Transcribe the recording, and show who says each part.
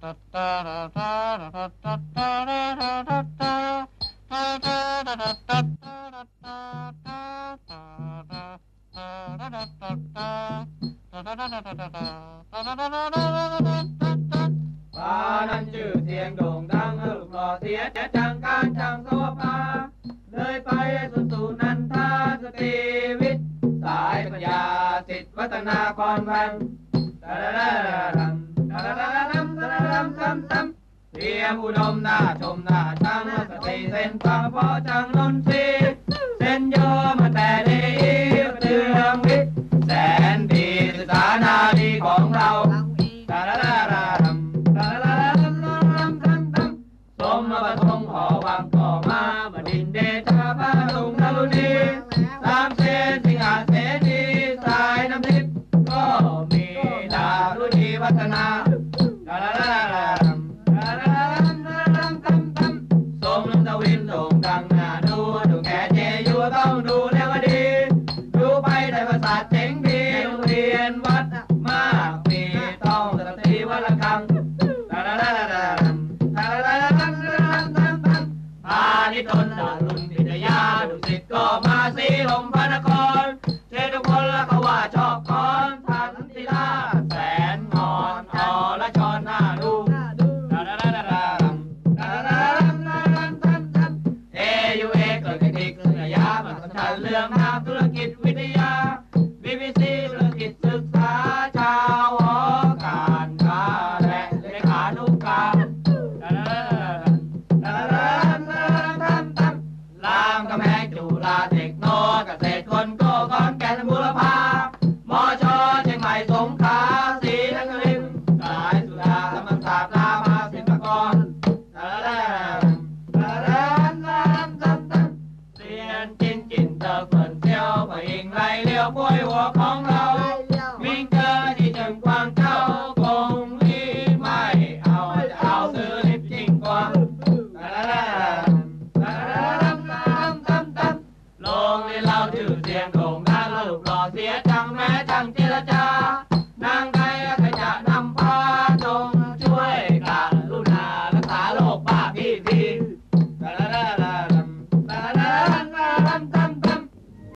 Speaker 1: ฟ้านั้นชื่อเสียงโด่งดังลูกหล่อเสียจังการจังโซฟาเลยไปสู่นันทาสตรีวิทย์สายปัญญาสิทธิวัฒนาคอนแวนเตรียมอุดมหน้าชมหน้าช่างสตรีเส้นฟังพอจังนนทรีเส้นโยมาแต่ดีเตืองวิทย์แสนดีศึกษานาดีของเราสมมาประทงหอวังก่อมาบดินเดชาพาลุงนรุณีสามเสนสิงหาเสนีสายน้ำทิพย์ก็มีดารุณีวัฒนาสมน้ำตะวินโด่งดังน่าดูแก่เจยูต้องดูแล้วก็ดีดูไปได้ภาษาเจ๋งดีโรงเรียนวัดมากมีต้องสตรีวัดละคังพานิตนดารุณพิทยาดุสิตก็มาสีลมพระนครเชตุพลและเขาว่าชอบคอนทันติลาแสนงอนอและชอนหน้าดูเอยูเอเกิดกันอีกเรื่องยามาสำคัญเรื่องทางธุรกิจวิทยาBBC ธุรกิจศึกษาชาวหอการค้าและเลขานุการรามกำแพงจุฬาเทคโนเกษตรคนโก้ขอนแก่นบุรพามอชอเชียงใหม่สงขลาศรีนครินทร์สายสุดาธรรมศาสตร์รามาศิลปากรเรียนจินเตอร์เฟินเซียวไปอิงไรเลี้ยวป่วยหัวของ